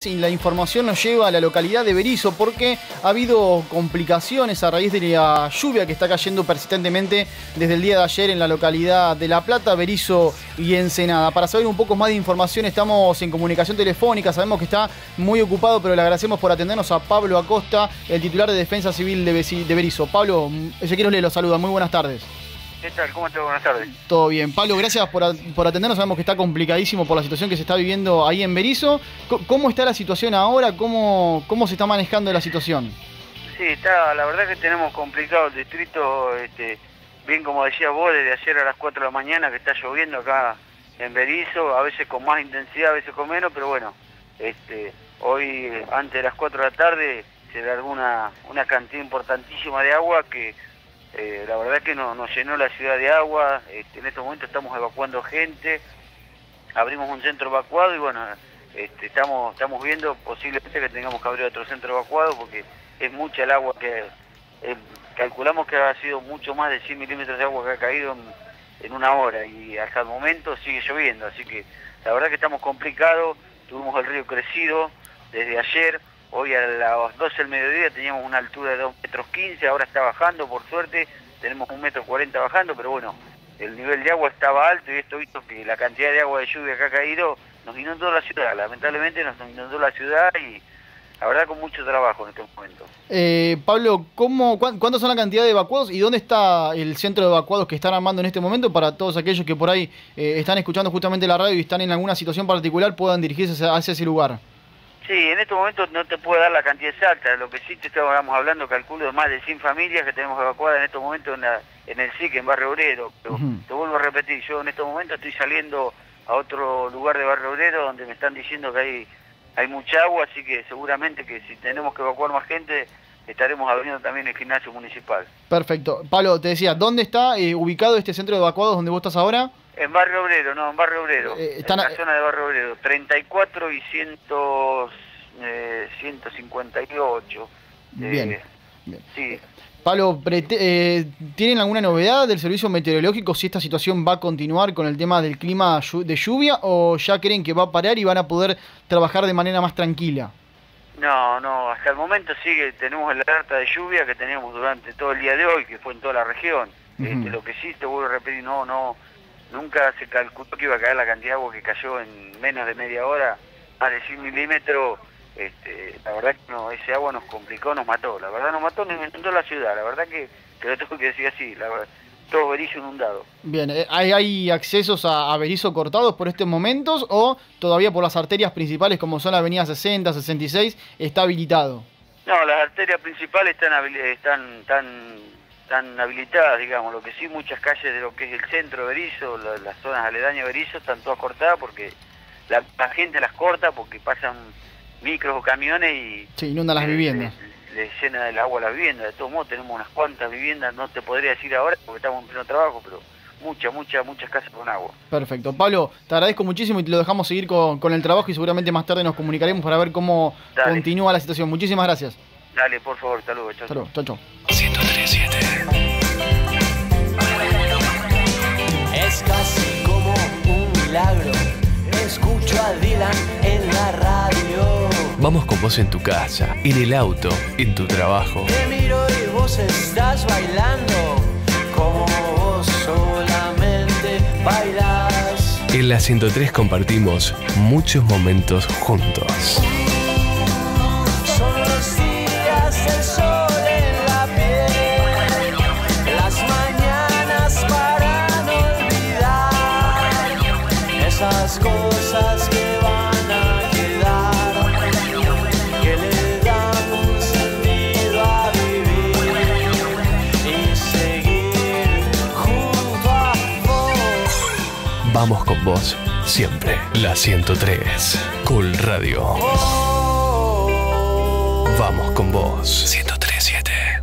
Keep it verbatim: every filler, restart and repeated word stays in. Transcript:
Y la información nos lleva a la localidad de Berisso porque ha habido complicaciones a raíz de la lluvia que está cayendo persistentemente desde el día de ayer en la localidad de La Plata, Berisso y Ensenada. Para saber un poco más de información estamos en comunicación telefónica, sabemos que está muy ocupado, pero le agradecemos por atendernos a Pablo Acosta, el titular de Defensa Civil de Berisso. Pablo, Ezequiel le lo saluda, muy buenas tardes. ¿Qué tal? ¿Cómo estás? Buenas tardes. Todo bien. Pablo, gracias por, por atendernos. Sabemos que está complicadísimo por la situación que se está viviendo ahí en Berisso. ¿Cómo está la situación ahora? ¿Cómo, cómo se está manejando la situación? Sí, está, la verdad que tenemos complicado el distrito, este, bien como decías vos, desde ayer a las cuatro de la mañana que está lloviendo acá en Berisso, a veces con más intensidad, a veces con menos, pero bueno, este, hoy antes de las cuatro de la tarde se largó una, una cantidad importantísima de agua que Eh, la verdad que no, nos llenó la ciudad de agua. Este, en estos momentos estamos evacuando gente, abrimos un centro evacuado y bueno, este, estamos estamos viendo posiblemente que tengamos que abrir otro centro evacuado porque es mucha el agua que eh, calculamos que ha sido mucho más de cien milímetros de agua que ha caído en, en una hora y hasta el momento sigue lloviendo, así que la verdad que estamos complicados. Tuvimos el río crecido desde ayer. Hoy a las doce del mediodía teníamos una altura de dos metros quince, ahora está bajando, por suerte, tenemos un metro cuarenta bajando, pero bueno, el nivel de agua estaba alto y esto visto que la cantidad de agua de lluvia que ha caído nos inundó la ciudad, lamentablemente nos inundó la ciudad y la verdad con mucho trabajo en estos momentos. Eh, Pablo, ¿cómo, cu ¿cuántos son la cantidad de evacuados y dónde está el centro de evacuados que están armando en este momento para todos aquellos que por ahí eh, están escuchando justamente la radio y están en alguna situación particular puedan dirigirse hacia ese lugar? Sí, en estos momentos no te puedo dar la cantidad exacta, lo que sí te estábamos hablando, calculo, de más de cien familias que tenemos evacuadas en estos momentos en, la, en el S I C, en Barrio Obrero. Pero uh-huh. Te vuelvo a repetir, yo en estos momentos estoy saliendo a otro lugar de Barrio Obrero donde me están diciendo que hay, hay mucha agua, así que seguramente que si tenemos que evacuar más gente, estaremos abriendo también el gimnasio municipal. Perfecto. Pablo, te decía, ¿dónde está eh, ubicado este centro de evacuados donde vos estás ahora? En Barrio Obrero, no, en Barrio Obrero, eh, están en la a... zona de Barrio Obrero, treinta y cuatro y ciento cincuenta y ocho. Bien, eh, bien. Sí. Pablo, eh, ¿tienen alguna novedad del servicio meteorológico si esta situación va a continuar con el tema del clima de lluvia o ya creen que va a parar y van a poder trabajar de manera más tranquila? No, no, hasta el momento sigue, tenemos la alerta de lluvia que teníamos durante todo el día de hoy, que fue en toda la región. Uh-huh. Este, lo que sí te vuelvo a repetir, no, no, nunca se calculó que iba a caer la cantidad de agua que cayó en menos de media hora, más de cien milímetros. Este, la verdad que no, ese agua nos complicó, nos mató, la verdad nos mató, nos inundó la ciudad, la verdad que, que lo tengo que decir así, la verdad, todo Berisso inundado. Bien, ¿hay, hay accesos a, a Berisso cortados por estos momentos o todavía por las arterias principales como son la avenida sesenta, sesenta y seis está habilitado? No, las arterias principales están, están, están, están habilitadas, digamos, lo que sí muchas calles de lo que es el centro de Berisso, la, las zonas aledañas de Berisso están todas cortadas porque la, la gente las corta porque pasan micros o camiones y sí, inundan las le, viviendas. Le, le llena el agua a las viviendas. De todos modos tenemos unas cuantas viviendas, no te podría decir ahora porque estamos en pleno trabajo, pero muchas, muchas, muchas casas con agua. Perfecto. Pablo, te agradezco muchísimo y te lo dejamos seguir con, con el trabajo y seguramente más tarde nos comunicaremos para ver cómo Dale. continúa la situación. Muchísimas gracias. Dale, por favor, hasta luego. Chau, chau, chau. ciento tres siete. Es casi como un milagro. Escucho a Dylan en la radio. Vamos con vos en tu casa, en el auto, en tu trabajo. Te miro y vos estás bailando como vos solamente bailás. En la ciento tres compartimos muchos momentos juntos. Son los días del sol en la piel, las mañanas para no olvidar esas cosas que van a quedar, que le dan un sentido a vivir y seguir junto a vos. Vamos con vos, siempre. La ciento tres. Cool Radio. Vamos con vos. ciento tres siete.